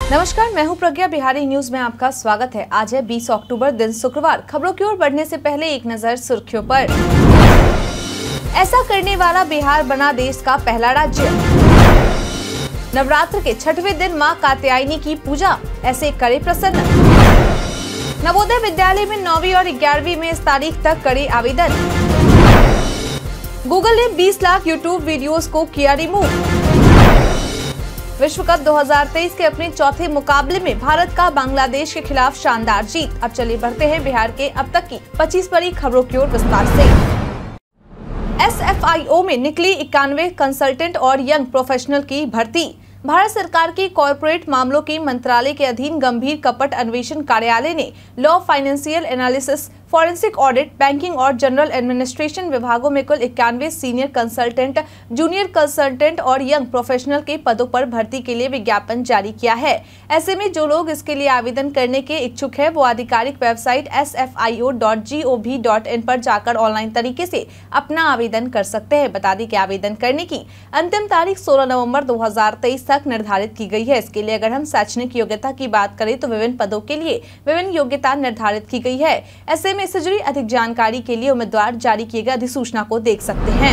नमस्कार, मैं हूं प्रज्ञा। बिहारी न्यूज में आपका स्वागत है। आज है 20 अक्टूबर, दिन शुक्रवार। खबरों की ओर बढ़ने से पहले एक नजर सुर्खियों पर। ऐसा करने वाला बिहार बना देश का पहला राज्य। नवरात्र के छठवें दिन मां कात्यायनी की पूजा, ऐसे करे प्रसन्न। नवोदय विद्यालय में 9वीं और 11वीं में इस तारीख तक करे आवेदन। गूगल ने 20 लाख यूट्यूब वीडियोस को किया रिमूव। विश्व कप 2023 के अपने चौथे मुकाबले में भारत का बांग्लादेश के खिलाफ शानदार जीत। अब चलिए बढ़ते हैं बिहार के अब तक की 25 बड़ी खबरों की ओर विस्तार से। SFIO में निकली 91 कंसल्टेंट और यंग प्रोफेशनल की भर्ती। भारत सरकार के कॉर्पोरेट मामलों के मंत्रालय के अधीन गंभीर कपट अन्वेषण कार्यालय ने law, financial analysis, forensic audit, banking और जनरल एडमिनिस्ट्रेशन विभागों में कुल 91 सीनियर कंसल्टेंट, जूनियर कंसल्टेंट और यंग प्रोफेशनल के पदों पर भर्ती के लिए विज्ञापन जारी किया है। ऐसे में जो लोग इसके लिए आवेदन करने के इच्छुक हैं, वो आधिकारिक वेबसाइट sfio.gov.in पर जाकर ऑनलाइन तरीके से अपना आवेदन कर सकते हैं। बता दें कि आवेदन करने की अंतिम तारीख 16 नवंबर 2023 तक निर्धारित की गई है। इसके लिए अगर हम शैक्षणिक योग्यता की बात करें तो विभिन्न पदों के लिए विभिन्न योग्यता निर्धारित की गई है। ऐसे में इससे जुड़ी अधिक जानकारी के लिए उम्मीदवार जारी किए गए अधिसूचना को देख सकते हैं।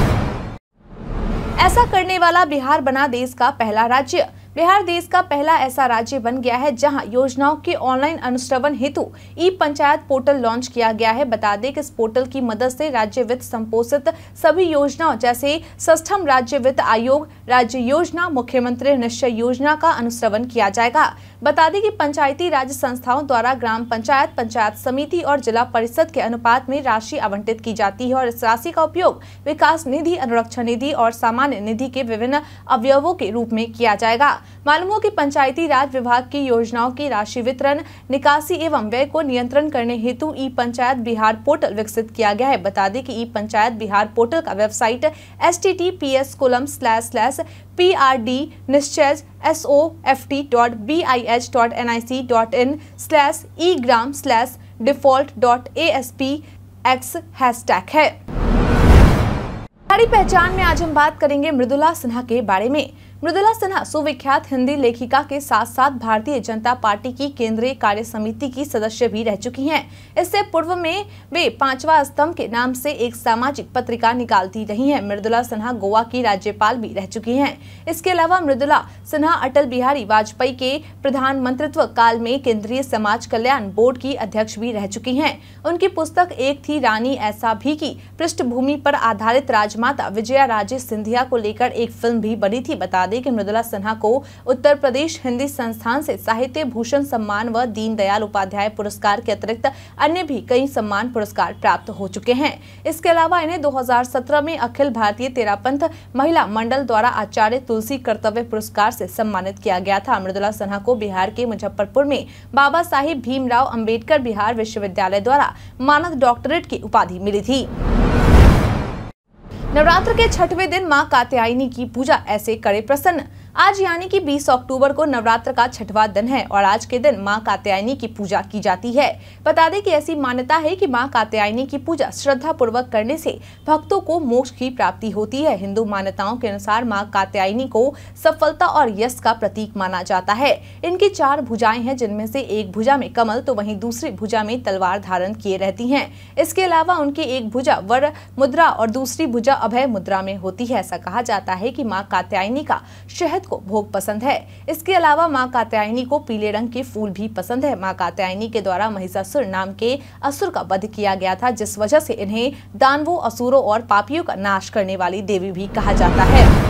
ऐसा करने वाला बिहार बना देश का पहला राज्य। बिहार देश का पहला ऐसा राज्य बन गया है जहां योजनाओं के ऑनलाइन अनुश्रवण हेतु ई पंचायत पोर्टल लॉन्च किया गया है। बता दें कि इस पोर्टल की मदद से राज्य वित्त संपोषित सभी योजनाओं जैसे षष्ठम राज्य वित्त आयोग, राज्य योजना, मुख्यमंत्री निश्चय योजना का अनुश्रवण किया जाएगा। बता दें कि पंचायती राज संस्थाओं द्वारा ग्राम पंचायत, पंचायत समिति और जिला परिषद के अनुपात में राशि आवंटित की जाती है और इस राशि का उपयोग विकास निधि, अनुरक्षण निधि और सामान्य निधि के विभिन्न अवयवों के रूप में किया जाएगा। मालूम हो कि पंचायती राज विभाग की योजनाओं की राशि वितरण, निकासी एवं व्यय को नियंत्रण करने हेतु ई पंचायत बिहार पोर्टल विकसित किया गया है। बता दें कि ई पंचायत बिहार पोर्टल का वेबसाइट https://prdnischsofft.bih.nic.in/egram/default.aspx है। हमारी पहचान में आज हम बात करेंगे मृदुला सिन्हा के बारे में। मृदुला सिन्हा सुविख्यात हिंदी लेखिका के साथ साथ भारतीय जनता पार्टी की केंद्रीय कार्य समिति की सदस्य भी रह चुकी हैं। इससे पूर्व में वे 5वां स्तंभ के नाम से एक सामाजिक पत्रिका निकालती रही हैं। मृदुला सिन्हा गोवा की राज्यपाल भी रह चुकी हैं। इसके अलावा मृदुला सिन्हा अटल बिहारी वाजपेयी के प्रधानमंत्रित्व काल में केंद्रीय समाज कल्याण बोर्ड की अध्यक्ष भी रह चुकी हैं। उनकी पुस्तक एक थी रानी ऐसा भी की पृष्ठभूमि पर आधारित राजमाता विजया राजे सिंधिया को लेकर एक फिल्म भी बनी थी। बता दें कि मृदुला सिन्हा को उत्तर प्रदेश हिंदी संस्थान से साहित्य भूषण सम्मान व दीनदयाल उपाध्याय पुरस्कार के अतिरिक्त अन्य भी कई सम्मान पुरस्कार प्राप्त हो चुके हैं। इसके अलावा इन्हें 2017 में अखिल भारतीय तेरापंथ महिला मंडल द्वारा आचार्य तुलसी कर्तव्य पुरस्कार से सम्मानित किया गया था। मृदुला सिन्हा को बिहार के मुजफ्फरपुर में बाबा साहिब भीमराव अंबेडकर बिहार विश्वविद्यालय द्वारा मानद डॉक्टरेट की उपाधि मिली थी। नवरात्र के छठवें दिन मां कात्यायनी की पूजा, ऐसे करे प्रसन्न। आज यानी कि 20 अक्टूबर को नवरात्र का छठवां दिन है और आज के दिन मां कात्यायनी की पूजा की जाती है। बता दें कि ऐसी मान्यता है कि मां कात्यायनी की पूजा श्रद्धा पूर्वक करने से भक्तों को मोक्ष की प्राप्ति होती है। हिंदू मान्यताओं के अनुसार मां कात्यायनी को सफलता और यश का प्रतीक माना जाता है। इनकी 4 भुजाएं हैं, जिनमें से एक भुजा में कमल तो वहीं दूसरी भुजा में तलवार धारण किए रहती हैं। इसके अलावा उनकी एक भुजा वर मुद्रा और दूसरी भुजा अभय मुद्रा में होती है। ऐसा कहा जाता है कि मां कात्यायनी का शहद को भोग पसंद है। इसके अलावा मां कात्यायनी को पीले रंग के फूल भी पसंद है। मां कात्यायनी के द्वारा महिषासुर नाम के असुर का वध किया गया था, जिस वजह से इन्हें दानवों, असुरों और पापियों का नाश करने वाली देवी भी कहा जाता है।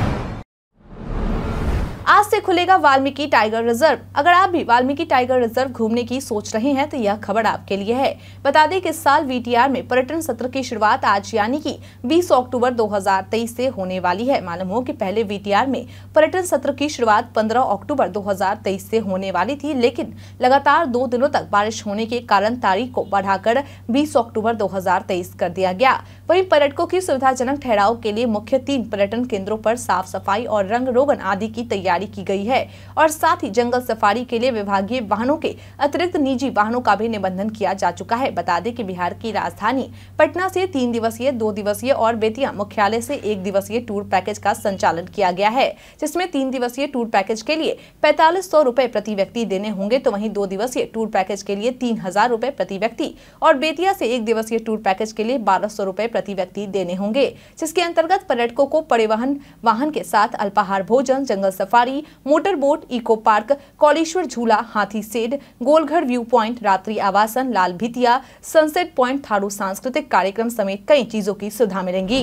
आज से खुलेगा वाल्मीकि टाइगर रिजर्व। अगर आप भी वाल्मीकि टाइगर रिजर्व घूमने की सोच रहे हैं तो यह खबर आपके लिए है। बता दें कि इस साल वीटीआर में पर्यटन सत्र की शुरुआत आज यानी कि 20 अक्टूबर 2023 से होने वाली है। मालूम हो कि पहले वीटीआर में पर्यटन सत्र की शुरुआत 15 अक्टूबर 2023 से होने वाली थी, लेकिन लगातार 2 दिनों तक बारिश होने के कारण तारीख को बढ़ाकर 20 अक्टूबर 2023 कर दिया गया। वहीं पर्यटकों की सुविधाजनक ठहराव के लिए मुख्य 3 पर्यटन केंद्रों पर साफ सफाई और रंग रोगन आदि की तैयारी जारी की गई है और साथ ही जंगल सफारी के लिए विभागीय वाहनों के अतिरिक्त निजी वाहनों का भी निबंधन किया जा चुका है। बता दें कि बिहार की राजधानी पटना से 3 दिवसीय, 2 दिवसीय और बेतिया मुख्यालय से 1 दिवसीय टूर पैकेज का संचालन किया गया है, जिसमें 3 दिवसीय टूर पैकेज के लिए 4500 रुपए प्रति व्यक्ति देने होंगे, तो वहीं 2 दिवसीय टूर पैकेज के लिए 3000 रुपए प्रति व्यक्ति और बेतिया से 1 दिवसीय टूर पैकेज के लिए 1200 रुपए प्रति व्यक्ति देने होंगे, जिसके अंतर्गत पर्यटकों को परिवहन वाहन के साथ अल्पाहार भोजन, जंगल safari, motor boat, eco park, Kauleshwar झूला, हाथी सेड, गोलघर व्यू पॉइंट, रात्रि आवासन, लाल भितिया, सनसेट पॉइंट, थारू सांस्कृतिक कार्यक्रम समेत कई चीजों की सुविधा मिलेंगी।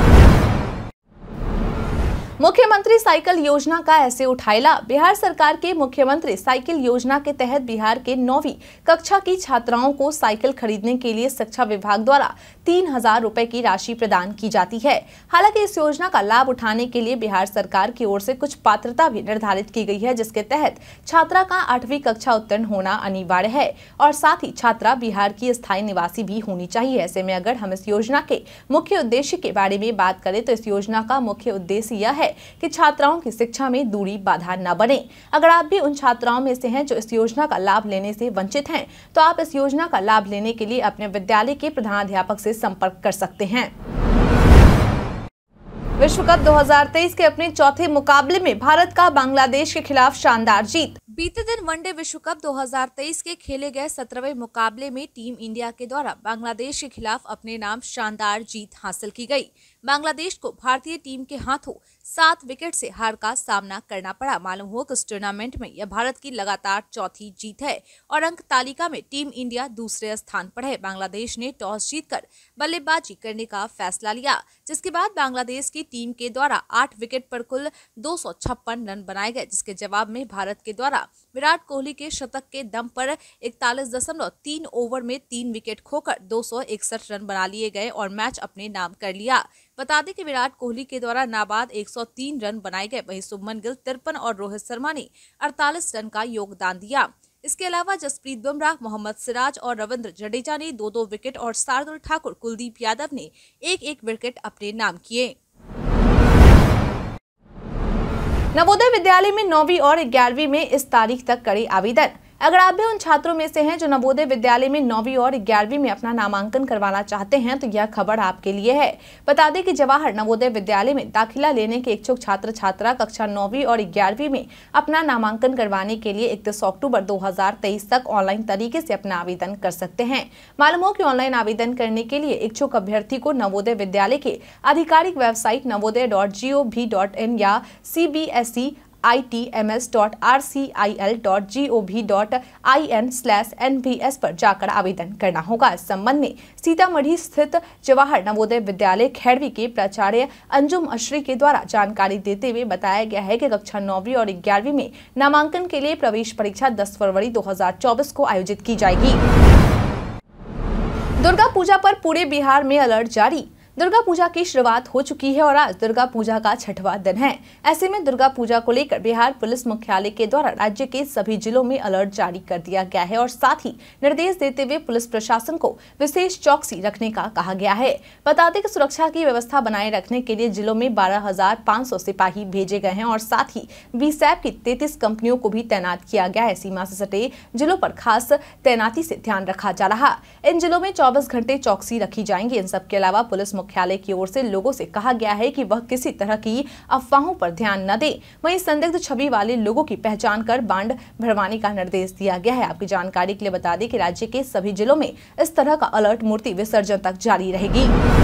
मुख्यमंत्री साइकिल योजना का ऐसे उठाएला। बिहार सरकार के मुख्यमंत्री साइकिल योजना के तहत बिहार के 9वीं कक्षा की छात्राओं को साइकिल खरीदने के लिए शिक्षा विभाग द्वारा 3000 रुपए की राशि प्रदान की जाती है। हालांकि इस योजना का लाभ उठाने के लिए बिहार सरकार की ओर से कुछ पात्रता भी निर्धारित की गई है, जिसके तहत छात्रा का 8वीं कक्षा उत्तीर्ण होना अनिवार्य है और साथ ही छात्रा बिहार की स्थायी निवासी भी होनी चाहिए। ऐसे में अगर हम इस योजना के मुख्य उद्देश्य के बारे में बात करें तो इस योजना का मुख्य उद्देश्य यह है कि छात्राओं की शिक्षा में दूरी बाधा न बने। अगर आप भी उन छात्राओं में से हैं जो इस योजना का लाभ लेने से वंचित हैं, तो आप इस योजना का लाभ लेने के लिए अपने विद्यालय के प्रधानाध्यापक से संपर्क कर सकते हैं। विश्व कप 2023 के अपने चौथे मुकाबले में भारत का बांग्लादेश के खिलाफ शानदार जीत। बीते दिन वनडे विश्व कप 2023 के खेले गए 17वें मुकाबले में टीम इंडिया के द्वारा बांग्लादेश के खिलाफ अपने नाम शानदार जीत हासिल की गई। बांग्लादेश को भारतीय टीम के हाथों 7 विकेट से हार का सामना करना पड़ा। मालूम हो कि इस टूर्नामेंट में यह भारत की लगातार चौथी जीत है और अंक तालिका में टीम इंडिया दूसरे स्थान पर है। बांग्लादेश ने टॉस जीतकर बल्लेबाजी करने का फैसला लिया, जिसके बाद बांग्लादेश की टीम के द्वारा 8 विकेट पर कुल 256 रन बनाए गए, जिसके जवाब में भारत के द्वारा विराट कोहली के शतक के दम पर 41.3 ओवर में 3 विकेट खोकर 261 रन बना लिए गए और मैच अपने नाम कर लिया। बता दें कि विराट कोहली के द्वारा नाबाद 103 रन बनाए गए, वहीं शुभमन गिल 53 और रोहित शर्मा ने 48 रन का योगदान दिया। इसके अलावा जसप्रीत बुमराह, मोहम्मद सिराज और रविंद्र जडेजा ने 2-2 विकेट और शार्दुल ठाकुर, कुलदीप यादव ने 1-1 विकेट अपने नाम किए। नवोदय विद्यालय में 9वीं और 11वीं में इस तारीख तक करें आवेदन। अगर आप भी उन छात्रों में से हैं जो नवोदय विद्यालय में 9वीं और 11वीं में अपना नामांकन करवाना चाहते हैं, तो यह खबर आपके लिए है। बता दें कि जवाहर नवोदय विद्यालय में दाखिला लेने के इच्छुक छात्र छात्रा कक्षा 9वीं और 11वीं में अपना नामांकन करवाने के लिए 31 अक्टूबर 2023 तक ऑनलाइन तरीके से अपना आवेदन कर सकते हैं। मालूम हो कि ऑनलाइन आवेदन करने के लिए इच्छुक अभ्यर्थी को नवोदय विद्यालय के आधिकारिक वेबसाइट navodaya.gov.in या cbse.rcil.gov.in/nvs पर जाकर आवेदन करना होगा। इस संबंध में सीतामढ़ी स्थित जवाहर नवोदय विद्यालय खैरवी के प्राचार्य अंजुम अशरी के द्वारा जानकारी देते हुए बताया गया है कि कक्षा 9वीं और 11वीं में नामांकन के लिए प्रवेश परीक्षा 10 फरवरी 2024 को आयोजित की जाएगी। दुर्गा पूजा पर पूरे बिहार में अलर्ट जारी। दुर्गा पूजा की शुरुआत हो चुकी है और आज दुर्गा पूजा का 6वां दिन है। ऐसे में दुर्गा पूजा को लेकर बिहार पुलिस मुख्यालय के द्वारा राज्य के सभी जिलों में अलर्ट जारी कर दिया गया है और साथ ही निर्देश देते हुए पुलिस प्रशासन को विशेष चौकसी रखने का कहा गया है। बता दें कि सुरक्षा की व्यवस्था बनाए रखने के लिए जिलों में 12,500 सिपाही भेजे गए हैं और साथ ही बीएसएफ की 33 कंपनियों को भी तैनात किया गया है। सीमा से सटे जिलों पर खास तैनाती से ध्यान रखा जा रहा। इन जिलों में 24 घंटे चौकसी रखी जाएंगी। इन सबके अलावा पुलिस मुख्यालय की ओर से लोगों से कहा गया है कि वह किसी तरह की अफवाहों पर ध्यान न दें। वहीं संदिग्ध छवि वाले लोगों की पहचान कर बांड भरवाने का निर्देश दिया गया है। आपकी जानकारी के लिए बता दें कि राज्य के सभी जिलों में इस तरह का अलर्ट मूर्ति विसर्जन तक जारी रहेगी।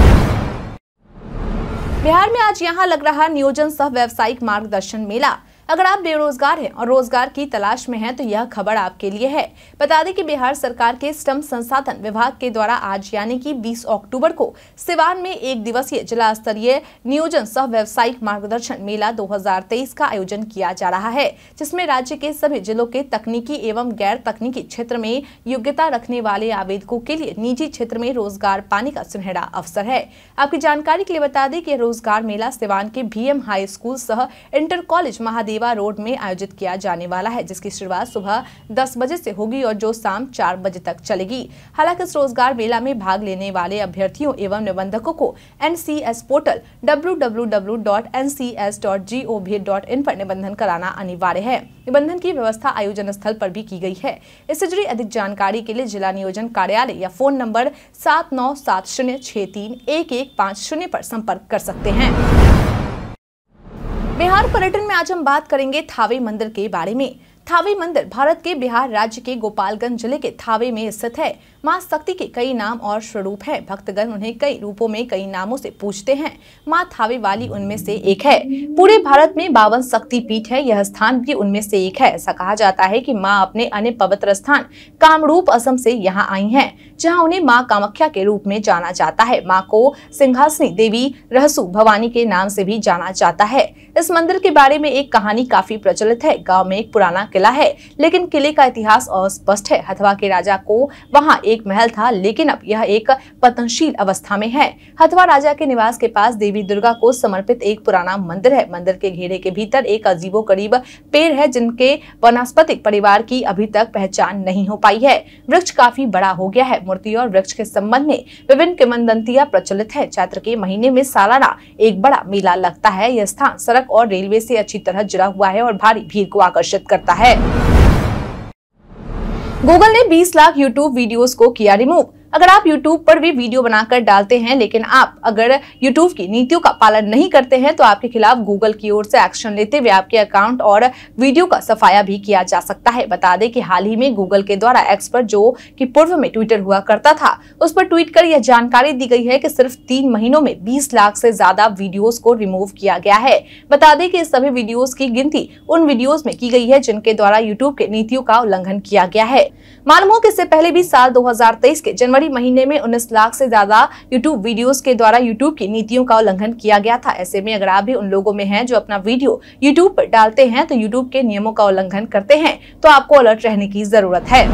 बिहार में आज यहां लग रहा नियोजन सह व्यावसायिक मार्गदर्शन मेला। अगर आप बेरोजगार हैं और रोजगार की तलाश में हैं तो यह खबर आपके लिए है। बता दें कि बिहार सरकार के श्रम संसाधन विभाग के द्वारा आज यानी कि 20 अक्टूबर को सिवान में 1 दिवसीय जिला स्तरीय नियोजन सह व्यवसायिक मार्गदर्शन मेला 2023 का आयोजन किया जा रहा है, जिसमें राज्य के सभी जिलों के तकनीकी एवं गैर तकनीकी क्षेत्र में योग्यता रखने वाले आवेदकों के लिए निजी क्षेत्र में रोजगार पाने का सुनहरा अवसर है। आपकी जानकारी के लिए बता दें कि रोजगार मेला सिवान के BM हाई स्कूल सह इंटर कॉलेज महादेव लेवा रोड में आयोजित किया जाने वाला है, जिसकी शुरुआत सुबह 10 बजे से होगी और जो शाम 4 बजे तक चलेगी। हालांकि इस रोजगार मेला में भाग लेने वाले अभ्यर्थियों एवं निबंधकों को NCS पोर्टल www.ncs.gov.in पर निबंधन कराना अनिवार्य है। निबंधन की व्यवस्था आयोजन स्थल पर भी की गई है। इससे जुड़ी अधिक जानकारी के लिए जिला नियोजन कार्यालय या फोन नंबर 7970631150 पर संपर्क कर सकते हैं। बिहार पर्यटन में आज हम बात करेंगे थावे मंदिर के बारे में। थावे मंदिर भारत के बिहार राज्य के गोपालगंज जिले के थावे में स्थित है। मां शक्ति के कई नाम और स्वरूप हैं। भक्तगण उन्हें कई रूपों में कई नामों से पूजते हैं। मां थावे वाली उनमें से एक है। पूरे भारत में 52 शक्ति पीठ है, यह स्थान भी उनमें से एक है। ऐसा कहा जाता है कि मां अपने अन्य पवित्र स्थान कामरूप असम से यहाँ आई हैं, जहाँ उन्हें मां कामाख्या के रूप में जाना जाता है। मां को सिंहासनी देवी रहसु भवानी के नाम से भी जाना जाता है। इस मंदिर के बारे में एक कहानी काफी प्रचलित है। गांव में एक पुराना किला है, लेकिन किले का इतिहास अस्पष्ट है। हथवा के राजा को वहां एक महल था, लेकिन अब यह एक पतनशील अवस्था में है। हथवा राजा के निवास के पास देवी दुर्गा को समर्पित एक पुराना मंदिर है। मंदिर के घेरे के भीतर एक अजीबोगरीब पेड़ है, जिनके वानस्पतिक परिवार की अभी तक पहचान नहीं हो पाई है। वृक्ष काफी बड़ा हो गया है। मूर्ति और वृक्ष के संबंध में विभिन्न किंवदंतियां प्रचलित है। चैत्र के महीने में सालाना एक बड़ा मेला लगता है। यह स्थान सड़क और रेलवे से अच्छी तरह जुड़ा हुआ है और भारी भीड़ को आकर्षित करता है। गूगल ने 20 लाख यूट्यूब वीडियोस को किया रिमूव। अगर आप YouTube पर भी वीडियो बनाकर डालते हैं, लेकिन आप अगर YouTube की नीतियों का पालन नहीं करते हैं, तो आपके खिलाफ गूगल की ओर से एक्शन लेते हुए आपके अकाउंट और वीडियो का सफाया भी किया जा सकता है। बता दें कि हाल ही में गूगल के द्वारा एक्स पर, जो कि पूर्व में ट्विटर हुआ करता था, उस पर ट्वीट कर यह जानकारी दी गई है कि सिर्फ 3 महीनों में 20 लाख से ज्यादा वीडियोस को रिमूव किया गया है। बता दें कि इस सभी वीडियोस की गिनती उन वीडियोस में की गई है जिनके द्वारा यूट्यूब के नीतियों का उल्लंघन किया गया है। मालूम हो कि इससे पहले भी साल 2023 के जनवरी महीने में 19 लाख से ज्यादा यूट्यूब वीडियोस के द्वारा यूट्यूब की नीतियों का उल्लंघन किया गया था। ऐसे में अगर आप भी उन लोगों में हैं जो अपना वीडियो यूट्यूब पर डालते हैं, तो यूट्यूब के नियमों का उल्लंघन करते हैं, तो आपको अलर्ट रहने की जरूरत है।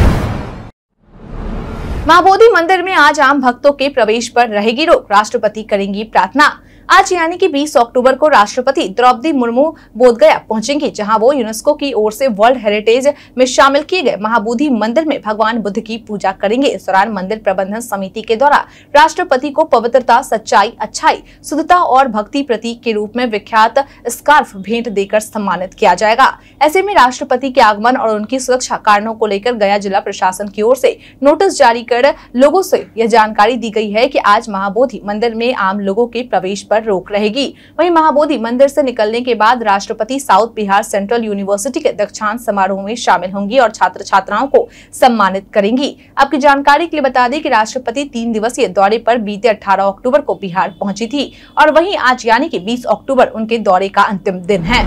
महाबोधि मंदिर में आज आम भक्तों के प्रवेश पर रहेगी रोक। राष्ट्रपति करेंगी प्रार्थना। आज यानी कि 20 अक्टूबर को राष्ट्रपति द्रौपदी मुर्मू बोधगया पहुंचेंगी, जहां वो यूनेस्को की ओर से वर्ल्ड हेरिटेज में शामिल किए गए महाबोधि मंदिर में भगवान बुद्ध की पूजा करेंगे। इस दौरान मंदिर प्रबंधन समिति के द्वारा राष्ट्रपति को पवित्रता, सच्चाई, अच्छाई, शुद्धता और भक्ति प्रतीक के रूप में विख्यात स्कार्फ भेंट देकर सम्मानित किया जाएगा। ऐसे में राष्ट्रपति के आगमन और उनकी सुरक्षा कारणों को लेकर गया जिला प्रशासन की ओर से नोटिस जारी कर लोगों से यह जानकारी दी गई है कि आज महाबोधि मंदिर में आम लोगों के प्रवेश पर रोक रहेगी। वहीं महाबोधि मंदिर से निकलने के बाद राष्ट्रपति साउथ बिहार सेंट्रल यूनिवर्सिटी के दीक्षांत समारोह में शामिल होंगी और छात्र छात्राओं को सम्मानित करेंगी। आपकी जानकारी के लिए बता दें कि राष्ट्रपति 3 दिवसीय दौरे पर बीते 18 अक्टूबर को बिहार पहुंची थी और वहीं आज यानी कि 20 अक्टूबर उनके दौरे का अंतिम दिन है।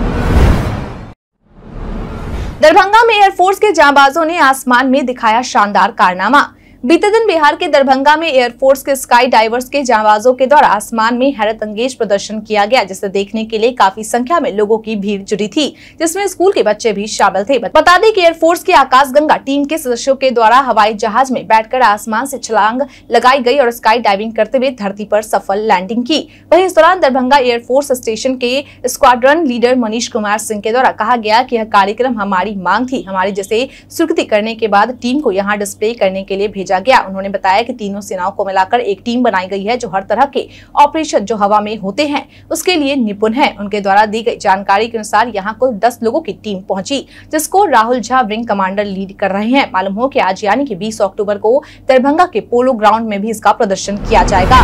दरभंगा में एयरफोर्स के जांबाजों ने आसमान में दिखाया शानदार कारनामा। बीते दिन बिहार के दरभंगा में एयरफोर्स के स्काई डाइवर्स के जांबाजों के द्वारा आसमान में हैरत अंगेज प्रदर्शन किया गया, जिसे देखने के लिए काफी संख्या में लोगों की भीड़ जुटी थी, जिसमें स्कूल के बच्चे भी शामिल थे। बता दें कि एयरफोर्स की आकाशगंगा टीम के सदस्यों के द्वारा हवाई जहाज में बैठकर आसमान से छलांग लगाई गई और स्काई डाइविंग करते हुए धरती पर सफल लैंडिंग की। वहीं इस दौरान दरभंगा एयरफोर्स स्टेशन के स्क्वाड्रन लीडर मनीष कुमार सिंह के द्वारा कहा गया कि यह कार्यक्रम हमारी मांग थी। हमारी जैसे स्वीकृति करने के बाद टीम को यहाँ डिस्प्ले करने के लिए भेजा गया। उन्होंने बताया कि तीनों सेनाओं को मिलाकर एक टीम बनाई गई है, जो हर तरह के ऑपरेशन जो हवा में होते हैं उसके लिए निपुण है। उनके द्वारा दी गई जानकारी के अनुसार यहाँ कुल 10 लोगों की टीम पहुंची, जिसको Rahul Jha wing commander lead कर रहे हैं। मालूम हो कि आज यानी कि 20 अक्टूबर को दरभंगा के पोलो ग्राउंड में भी इसका प्रदर्शन किया जाएगा।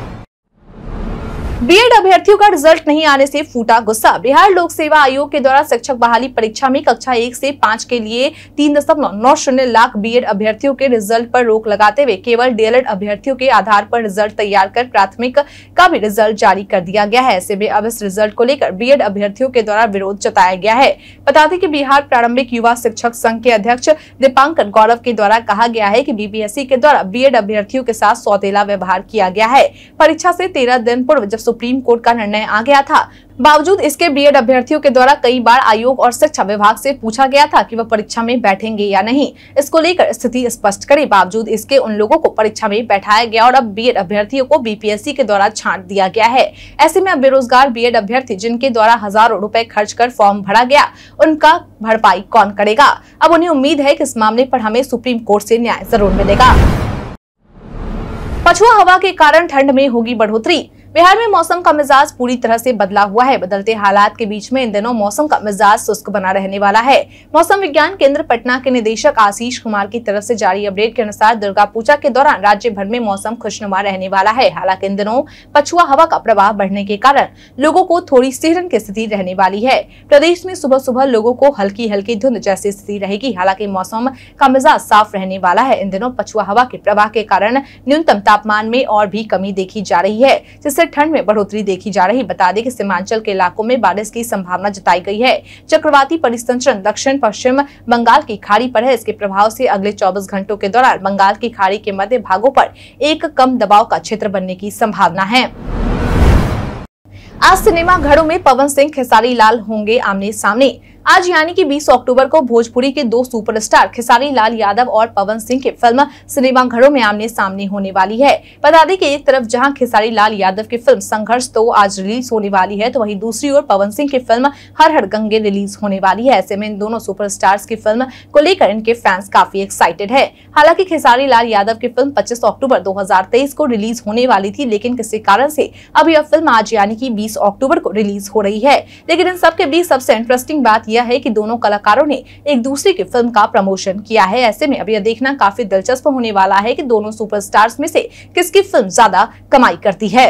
बीएड अभ्यर्थियों का रिजल्ट नहीं आने से फूटा गुस्सा। बिहार लोक सेवा आयोग के द्वारा शिक्षक बहाली परीक्षा में कक्षा 1 से 5 के लिए 3.90 लाख बीएड अभ्यर्थियों के रिजल्ट पर रोक लगाते हुए केवल डीएलएड अभ्यर्थियों के आधार पर रिजल्ट तैयार कर प्राथमिक का भी रिजल्ट जारी कर दिया गया है। ऐसे में अब इस रिजल्ट को लेकर बीएड अभ्यर्थियों के द्वारा विरोध जताया गया है। बता दें कि बिहार प्रारंभिक युवा शिक्षक संघ के अध्यक्ष दीपांकर गौरव के द्वारा कहा गया है कि बीपीएससी के द्वारा बीएड अभ्यर्थियों के साथ सौतेला व्यवहार किया गया है। परीक्षा से 13 दिन पूर्व जब सुप्रीम कोर्ट का निर्णय आ गया था। बावजूद इसके बीएड अभ्यर्थियों के द्वारा कई बार आयोग और शिक्षा विभाग से पूछा गया था कि वह परीक्षा में बैठेंगे या नहीं। इसको लेकर स्थिति स्पष्ट करे। बावजूद इसके उन लोगों को परीक्षा में बैठाया गया और अब बीएड अभ्यर्थियों को बीपीएससी के द्वारा छांट दिया गया है। ऐसे में अब बेरोजगार बीएड अभ्यर्थी जिनके द्वारा हजारों रुपए खर्च कर फॉर्म भरा गया, उनका भरपाई कौन करेगा? अब उन्हें उम्मीद है कि इस मामले पर हमें सुप्रीम कोर्ट से न्याय जरूर मिलेगा। पछुआ हवा के कारण ठंड में होगी बढ़ोतरी। बिहार में मौसम का मिजाज पूरी तरह से बदला हुआ है। बदलते हालात के बीच में इन दिनों मौसम का मिजाज शुष्क बना रहने वाला है। मौसम विज्ञान केंद्र पटना के निदेशक आशीष कुमार की तरफ से जारी अपडेट के अनुसार दुर्गा पूजा के दौरान राज्य भर में मौसम खुशनुमा रहने वाला है। हालांकि इन दिनों पछुआ हवा का प्रभाव बढ़ने के कारण लोगों को थोड़ी सिहरन की स्थिति रहने वाली है। प्रदेश में सुबह सुबह लोगों को हल्की हल्की धुंध जैसी स्थिति रहेगी। हालांकि मौसम का मिजाज साफ रहने वाला है। इन दिनों पछुआ हवा के प्रवाह के कारण न्यूनतम तापमान में और भी कमी देखी जा रही है, जिससे ठंड में बढ़ोतरी देखी जा रही। बता दें कि सीमांचल के इलाकों में बारिश की संभावना जताई गई है। चक्रवाती परिसंचरण दक्षिण पश्चिम बंगाल की खाड़ी पर है। इसके प्रभाव से अगले 24 घंटों के दौरान बंगाल की खाड़ी के मध्य भागों पर एक कम दबाव का क्षेत्र बनने की संभावना है। आज सिनेमा घरों में पवन सिंह, खेसारी लाल होंगे आमने सामने। आज यानी कि 20 अक्टूबर को भोजपुरी के दो सुपरस्टार खेसारी लाल यादव और पवन सिंह की फिल्म सिनेमा घरों में आमने सामने होने वाली है। बता दें कि एक तरफ जहां खेसारी लाल यादव की फिल्म संघर्ष तो आज रिलीज होने वाली है, तो वहीं दूसरी ओर पवन सिंह की फिल्म हर हर गंगे रिलीज होने वाली है। ऐसे में इन दोनों सुपरस्टार्स की फिल्म को लेकर इनके फैंस काफी एक्साइटेड है। हालांकि खेसारी लाल यादव की फिल्म 25 अक्टूबर 2023 को रिलीज होने वाली थी, लेकिन किसी कारण से अब यह फिल्म आज यानी कि 20 अक्टूबर को रिलीज हो रही है। लेकिन इन सबके बीच सबसे इंटरेस्टिंग बात यह है कि दोनों कलाकारों ने एक दूसरे की फिल्म का प्रमोशन किया है। ऐसे में अब यह देखना काफी दिलचस्प होने वाला है कि दोनों सुपरस्टार्स में से किसकी फिल्म ज्यादा कमाई करती है।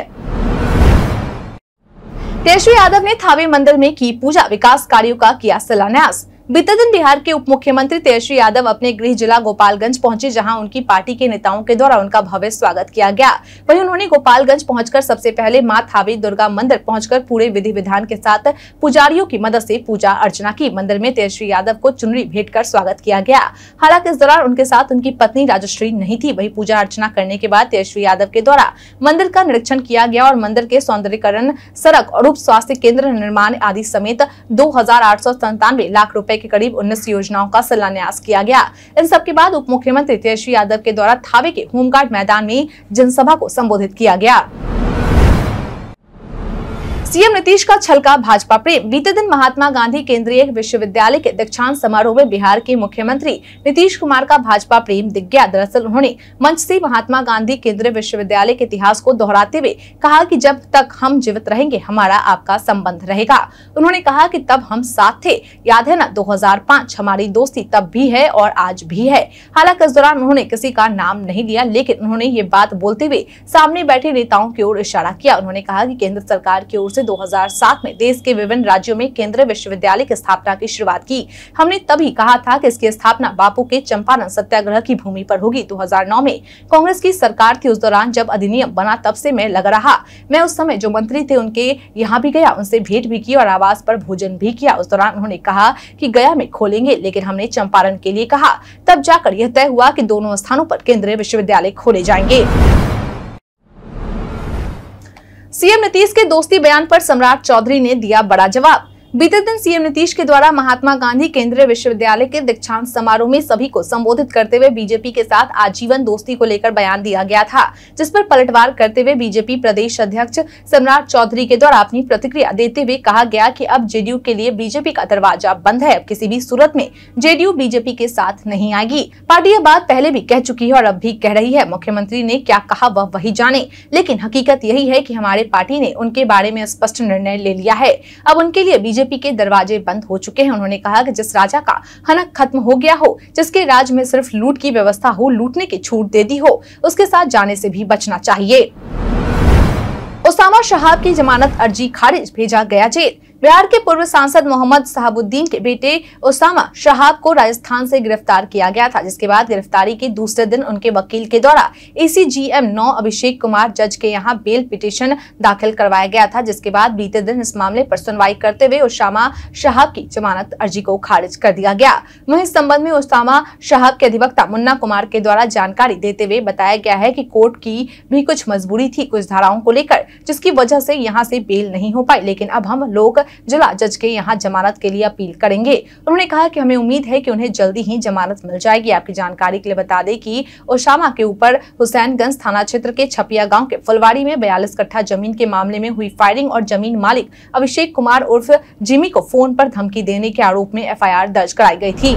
तेजस्वी यादव ने थावे मंदिर में की पूजा, विकास कार्यों का किया शिलान्यास। बीते दिन बिहार के उप मुख्यमंत्री तेजस्वी यादव अपने गृह जिला गोपालगंज पहुंचे, जहां उनकी पार्टी के नेताओं के द्वारा उनका भव्य स्वागत किया गया। वहीं उन्होंने गोपालगंज पहुंचकर सबसे पहले मां थावे दुर्गा मंदिर पहुंचकर पूरे विधि विधान के साथ पुजारियों की मदद से पूजा अर्चना की। मंदिर में तेजस्वी यादव को चुनरी भेंट कर स्वागत किया गया। हालांकि इस दौरान उनके साथ उनकी पत्नी राजश्री नहीं थी। वहीं पूजा अर्चना करने के बाद तेजस्वी यादव के द्वारा मंदिर का निरीक्षण किया गया और मंदिर के सौंदर्यीकरण, सड़क और उप स्वास्थ्य केंद्र निर्माण आदि समेत 2897 लाख रुपए के करीब 19 योजनाओं का शिलान्यास किया गया। इन सबके बाद उप मुख्यमंत्री तेजस्वी यादव के द्वारा थावे के होमगार्ड मैदान में जनसभा को संबोधित किया गया। सीएम नीतीश का छलका भाजपा प्रेम। बीते दिन महात्मा गांधी केंद्रीय विश्वविद्यालय के दीक्षांत समारोह में बिहार के मुख्यमंत्री नीतीश कुमार का भाजपा प्रेम दिख गया। दरअसल उन्होंने मंच से महात्मा गांधी केंद्रीय विश्वविद्यालय के इतिहास को दोहराते हुए कहा कि जब तक हम जीवित रहेंगे हमारा आपका संबंध रहेगा। उन्होंने कहा कि तब हम साथ थे, याद है ना 2005, हमारी दोस्ती तब भी है और आज भी है। हालांकि इस दौरान उन्होंने किसी का नाम नहीं लिया, लेकिन उन्होंने ये बात बोलते हुए सामने बैठे नेताओं की ओर इशारा किया। उन्होंने कहा कि केंद्र सरकार की ओर से 2007 में देश के विभिन्न राज्यों में केंद्रीय विश्वविद्यालय की स्थापना की शुरुआत की। हमने तभी कहा था कि इसकी स्थापना बापू के चंपारण सत्याग्रह की भूमि पर होगी। 2009 में कांग्रेस की सरकार थी, उस दौरान जब अधिनियम बना तब से मैं लगा रहा। मैं उस समय जो मंत्री थे उनके यहाँ भी गया, उनसे भेंट भी की और आवास पर भोजन भी किया। उस दौरान उन्होंने कहा कि गया में खोलेंगे, लेकिन हमने चंपारण के लिए कहा। तब जाकर यह तय हुआ कि दोनों स्थानों पर केंद्रीय विश्वविद्यालय खोले जाएंगे। सीएम नीतीश के दोस्ती बयान पर सम्राट चौधरी ने दिया बड़ा जवाब। बीते दिन सीएम नीतीश के द्वारा महात्मा गांधी केंद्रीय विश्वविद्यालय के दीक्षांत समारोह में सभी को संबोधित करते हुए बीजेपी के साथ आजीवन दोस्ती को लेकर बयान दिया गया था, जिस पर पलटवार करते हुए बीजेपी प्रदेश अध्यक्ष सम्राट चौधरी के द्वारा अपनी प्रतिक्रिया देते हुए कहा गया कि अब जेडीयू के लिए बीजेपी का दरवाजा बंद है। अब किसी भी सूरत में जेडीयू बीजेपी के साथ नहीं आएगी। पार्टी यह बात पहले भी कह चुकी है और अब भी कह रही है। मुख्यमंत्री ने क्या कहा वह वही जाने, लेकिन हकीकत यही है कि हमारे पार्टी ने उनके बारे में स्पष्ट निर्णय ले लिया है। अब उनके लिए बीजेपी के दरवाजे बंद हो चुके हैं। उन्होंने कहा कि जिस राजा का हनक खत्म हो गया हो, जिसके राज में सिर्फ लूट की व्यवस्था हो, लूटने की छूट दे दी हो, उसके साथ जाने से भी बचना चाहिए। उसामा शहाब की जमानत अर्जी खारिज, भेजा गया जेल। बिहार के पूर्व सांसद मोहम्मद शहाबुद्दीन के बेटे उसामा शहाब को राजस्थान से गिरफ्तार किया गया था, जिसके बाद गिरफ्तारी के दूसरे दिन उनके वकील के द्वारा ACGM 9 अभिषेक कुमार जज के यहां बेल पिटीशन दाखिल करवाया गया था, जिसके बाद बीते दिन इस मामले पर सुनवाई करते हुए उसामा शहाब की जमानत अर्जी को खारिज कर दिया गया। वहीं इस संबंध में उसामा शहाब के अधिवक्ता मुन्ना कुमार के द्वारा जानकारी देते हुए बताया गया है कि कोर्ट की भी कुछ मजबूरी थी कुछ धाराओं को लेकर, जिसकी वजह से यहाँ से बेल नहीं हो पाई, लेकिन अब हम लोग जिला जज के यहाँ जमानत के लिए अपील करेंगे। उन्होंने कहा कि हमें उम्मीद है कि उन्हें जल्दी ही जमानत मिल जाएगी। आपकी जानकारी के लिए बता दें कि उसामा के ऊपर हुसैनगंज थाना क्षेत्र के छपिया गांव के फुलवाड़ी में 42 कट्ठा जमीन के मामले में हुई फायरिंग और जमीन मालिक अभिषेक कुमार उर्फ जिमी को फोन पर धमकी देने के आरोप में FIR दर्ज कराई गई थी।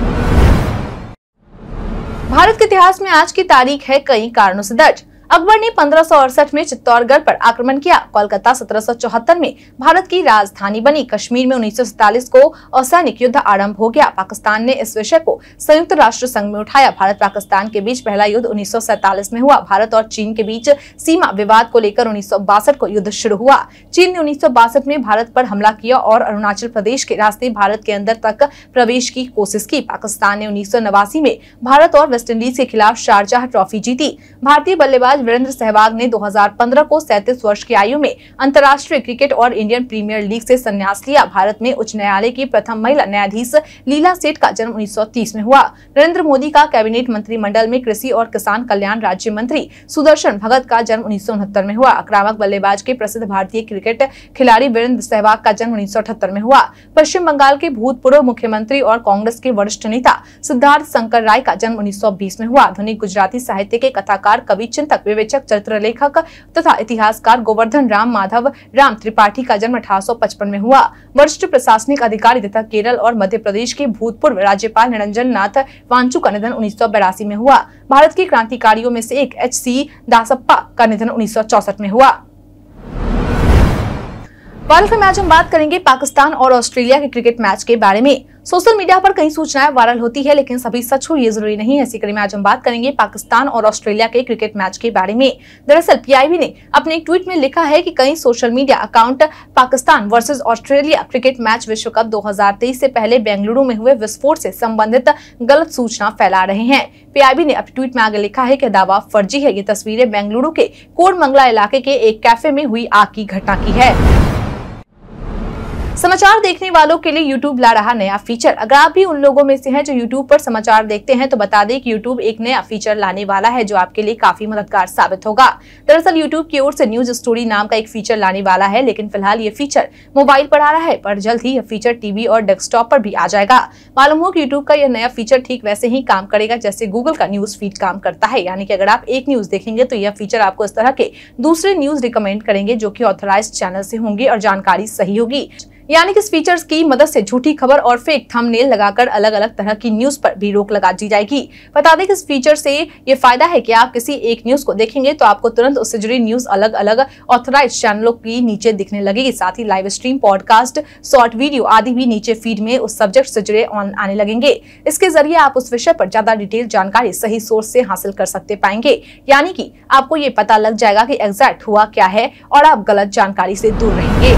भारत के इतिहास में आज की तारीख है कई कारणों से दर्ज। अकबर ने 1568 में चित्तौड़गढ़ पर आक्रमण किया। कोलकाता 1774 में भारत की राजधानी बनी। कश्मीर में 1947 को असैनिक युद्ध आरंभ हो गया। पाकिस्तान ने इस विषय को संयुक्त राष्ट्र संघ में उठाया। भारत पाकिस्तान के बीच पहला युद्ध 1947 में हुआ। भारत और चीन के बीच सीमा विवाद को लेकर 1962 को युद्ध शुरू हुआ। चीन ने 1962 में भारत पर हमला किया और अरुणाचल प्रदेश के रास्ते भारत के अंदर तक प्रवेश की कोशिश की। पाकिस्तान ने 1989 में भारत और वेस्टइंडीज के खिलाफ शारजाह ट्रॉफी जीती। भारतीय बल्लेबाज वीरेंद्र सहवाग ने 2015 को 37 वर्ष की आयु में अंतर्राष्ट्रीय क्रिकेट और इंडियन प्रीमियर लीग से संन्यास लिया। भारत में उच्च न्यायालय की प्रथम महिला न्यायाधीश लीला सेठ का जन्म 1930 में हुआ। नरेंद्र मोदी का कैबिनेट मंत्रिमंडल में कृषि और किसान कल्याण राज्य मंत्री सुदर्शन भगत का जन्म 1969 में हुआ। आक्रामक बल्लेबाज के प्रसिद्ध भारतीय क्रिकेट खिलाड़ी वीरेंद्र सहवाग का जन्म 1978 में हुआ। पश्चिम बंगाल के भूतपूर्व मुख्यमंत्री और कांग्रेस के वरिष्ठ नेता सिद्धार्थ शंकर राय का जन्म 1920 में हुआ। आधुनिक गुजराती साहित्य के कथाकार, कवि, चिंतक, विवेचक, चरित्र लेखक तथा इतिहासकार गोवर्धन राम माधव राम त्रिपाठी का जन्म 1855 में हुआ। वरिष्ठ प्रशासनिक अधिकारी तथा केरल और मध्य प्रदेश के भूतपूर्व राज्यपाल निरंजन नाथ वांचु का निधन 1982 में हुआ। भारत के क्रांतिकारियों में से एक HC दासप्पा का निधन 1964 में हुआ। वर्ल्ड में आज हम बात करेंगे पाकिस्तान और ऑस्ट्रेलिया के क्रिकेट मैच के बारे में। सोशल मीडिया पर कई सूचनाएं वायरल होती है, लेकिन सभी सच हो ये जरूरी नहीं है। इसी कड़ी में आज हम बात करेंगे पाकिस्तान और ऑस्ट्रेलिया के क्रिकेट मैच के बारे में। दरअसल PIB ने अपने एक ट्वीट में लिखा है कि कई social media account Pakistan versus Australia cricket match विश्व कप 2023 से पहले बेंगलुरु में हुए विस्फोट से संबंधित गलत सूचना फैला रहे हैं। PIB ने अपने ट्वीट में आगे लिखा है कि दावा फर्जी है। ये तस्वीरें बेंगलुरु के कोरमंगला इलाके के एक कैफे में हुई आग की घटना की है। समाचार देखने वालों के लिए YouTube ला रहा नया फीचर। अगर आप भी उन लोगों में से हैं जो YouTube पर समाचार देखते हैं तो बता दें कि YouTube एक नया फीचर लाने वाला है जो आपके लिए काफी मददगार साबित होगा। दरअसल YouTube की ओर से न्यूज स्टोरी नाम का एक फीचर लाने वाला है, लेकिन फिलहाल ये फीचर मोबाइल पर आ रहा है, पर जल्द ही यह फीचर टीवी और डेस्कटॉप पर भी आ जाएगा। मालूम हो कि YouTube का यह नया फीचर ठीक वैसे ही काम करेगा जैसे गूगल का न्यूज फीड काम करता है। यानी कि अगर आप एक न्यूज देखेंगे तो यह फीचर आपको इस तरह के दूसरे न्यूज रिकमेंड करेंगे जो कि ऑथराइज्ड चैनल से होंगे और जानकारी सही होगी। यानी कि इस फीचर्स की मदद से झूठी खबर और फेक थंबनेल लगाकर अलग अलग तरह की न्यूज पर भी रोक लगा दी जाएगी। बता दें कि इस फीचर से ये फायदा है कि आप किसी एक न्यूज को देखेंगे तो आपको तुरंत उससे जुड़ी न्यूज अलग अलग ऑथराइज्ड चैनलों की नीचे दिखने लगेगी। साथ ही live stream, podcast, short video आदि भी नीचे फीड में उस सब्जेक्ट से जुड़े आने लगेंगे। इसके जरिए आप उस विषय पर ज्यादा डिटेल जानकारी सही सोर्स से हासिल कर सकते पाएंगे। यानी कि आपको ये पता लग जाएगा कि एग्जैक्ट हुआ क्या है और आप गलत जानकारी से दूर रहेंगे।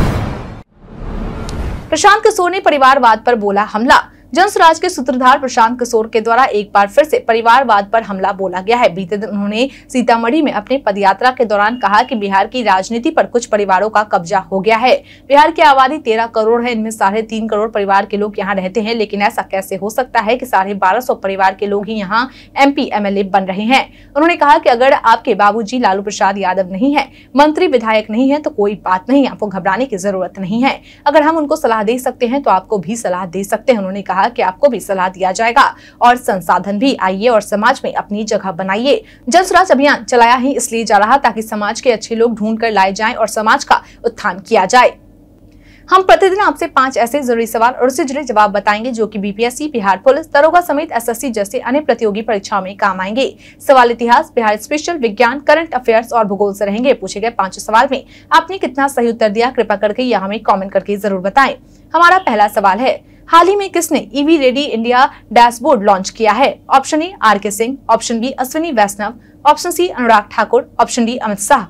प्रशांत किशोर ने परिवारवाद पर बोला हमला। जनसुराज के सूत्रधार प्रशांत किशोर के द्वारा एक बार फिर से परिवारवाद पर हमला बोला गया है। बीते दिन उन्होंने सीतामढ़ी में अपने पदयात्रा के दौरान कहा कि बिहार की राजनीति पर कुछ परिवारों का कब्जा हो गया है। बिहार की आबादी 13 करोड़ है, इनमें 3.5 करोड़ परिवार के लोग यहाँ रहते हैं, लेकिन ऐसा कैसे हो सकता है कि 1250 परिवार के लोग ही यहाँ MP MLA बन रहे हैं। उन्होंने कहा कि अगर आपके बाबूजी लालू प्रसाद यादव नहीं है, मंत्री विधायक नहीं है तो कोई बात नहीं, आपको घबराने की जरूरत नहीं है। अगर हम उनको सलाह दे सकते हैं तो आपको भी सलाह दे सकते हैं। उन्होंने कहा कि आपको भी सलाह दिया जाएगा और संसाधन भी। आइए और समाज में अपनी जगह बनाइए। जनसुराज अभियान चलाया ही इसलिए जा रहा ताकि समाज के अच्छे लोग ढूंढ कर लाए जाएं और समाज का उत्थान किया जाए। हम प्रतिदिन आपसे 5 ऐसे जरूरी सवाल और उससे जुड़े जवाब बताएंगे जो कि BPSC, बिहार पुलिस, दरोगा समेत SSC जैसे अन्य प्रतियोगी परीक्षाओं में काम आएंगे। सवाल इतिहास, बिहार स्पेशल, विज्ञान, करंट अफेयर्स और भूगोल से रहेंगे। पूछे गए 5 सवाल में आपने कितना सही उत्तर दिया, कृपा करके यह हमें कॉमेंट करके जरूर बताएं। हमारा पहला सवाल है, हाल ही में किसने EV ready India dashboard launch किया है? Option A RK Singh, option B Ashwini Vaishnaw, option C Anurag Thakur, option D Amit Shah.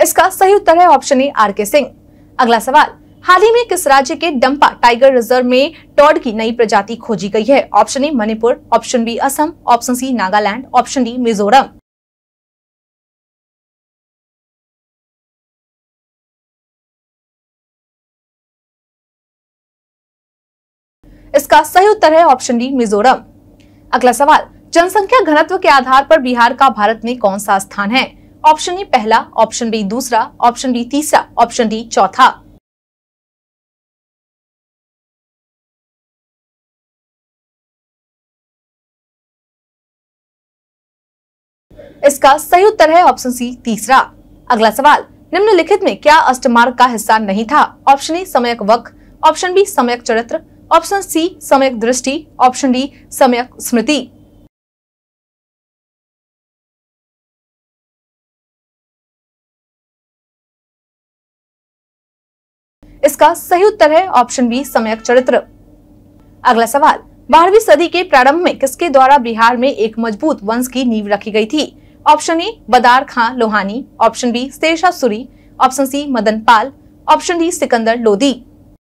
इसका सही उत्तर है ऑप्शन ए आर के सिंह। अगला सवाल, हाल ही में किस राज्य के डंपा टाइगर रिजर्व में टॉड की नई प्रजाति खोजी गई है? Option A Manipur, option B Assam, option C Nagaland, option D Mizoram. इसका सही उत्तर है ऑप्शन डी मिजोरम। अगला सवाल, जनसंख्या घनत्व के आधार पर बिहार का भारत में कौन सा स्थान है? ऑप्शन ए पहला, ऑप्शन बी दूसरा, ऑप्शन डी तीसरा, ऑप्शन डी चौथा। इसका सही उत्तर है ऑप्शन सी तीसरा। अगला सवाल, निम्नलिखित में क्या अष्टमार्ग का हिस्सा नहीं था? ऑप्शन ए सम्यक वक्र, ऑप्शन बी सम्यक चरित्र, ऑप्शन सी सम्यक दृष्टि, ऑप्शन डी सम्यक स्मृति। इसका सही उत्तर है ऑप्शन बी सम्यक चरित्र। अगला सवाल, 12वीं सदी के प्रारंभ में किसके द्वारा बिहार में एक मजबूत वंश की नींव रखी गई थी? Option A Badar Khan Lohani, option B Shershah Suri, option C Madan Pal, option D Sikandar Lodi.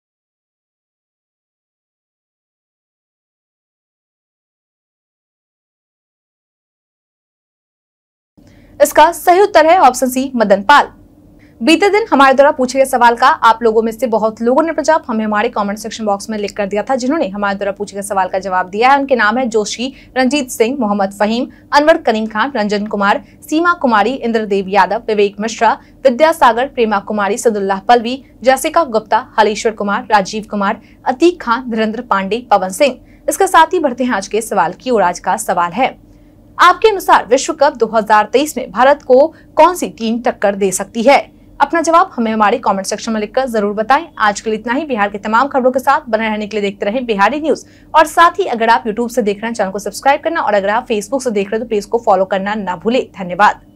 इसका सही उत्तर है ऑप्शन सी मदन पाल। बीते दिन हमारे द्वारा पूछे गए सवाल का आप लोगों में से बहुत लोगों ने जवाब हमें हमारे कमेंट सेक्शन बॉक्स में लिख कर दिया था। जिन्होंने हमारे द्वारा पूछे गए सवाल का जवाब दिया है उनके नाम है जोशी रंजीत सिंह, मोहम्मद फहीम, अनवर करीम खान, रंजन कुमार, सीमा कुमारी, इंद्रदेव यादव, विवेक मिश्रा, विद्यासागर, प्रेमा कुमारी, सदुल्लाह पलवी, जैसिका गुप्ता, हलीश्वर कुमार, राजीव कुमार, अतीक खान, धीरेन्द्र पांडे, पवन सिंह। इसके साथ ही बढ़ते हैं आज के सवाल की ओर। आज का सवाल है, आपके अनुसार विश्व कप 2023 में भारत को कौन सी टीम टक्कर दे सकती है? अपना जवाब हमें हमारे कमेंट सेक्शन में लिखकर जरूर बताएं। आज के लिए इतना ही। बिहार के तमाम खबरों के साथ बने रहने के लिए देखते रहें बिहारी न्यूज। और साथ ही अगर आप यूट्यूब से देख रहे हैं चैनल को सब्सक्राइब करना और अगर आप फेसबुक से देख रहे हैं तो पेज को फॉलो करना ना भूलें। धन्यवाद।